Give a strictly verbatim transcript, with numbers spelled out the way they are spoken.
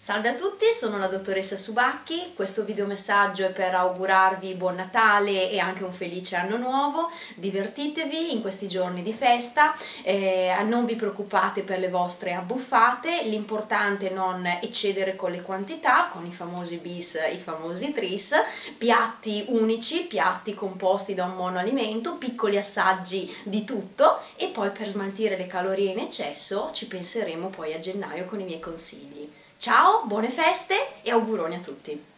Salve a tutti, sono la dottoressa Subacchi. Questo videomessaggio è per augurarvi buon Natale e anche un felice anno nuovo. Divertitevi in questi giorni di festa, eh, non vi preoccupate per le vostre abbuffate, l'importante è non eccedere con le quantità, con i famosi bis, i famosi tris, piatti unici, piatti composti da un monoalimento, piccoli assaggi di tutto e poi per smaltire le calorie in eccesso ci penseremo poi a gennaio con i miei consigli. Ciao, buone feste e auguroni a tutti!